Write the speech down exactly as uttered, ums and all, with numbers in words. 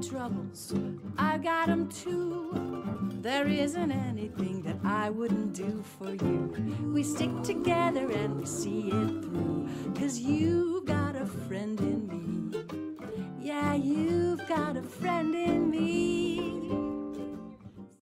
troubles, I got 'em too. There isn't anything that I wouldn't do for you. We stick together and we see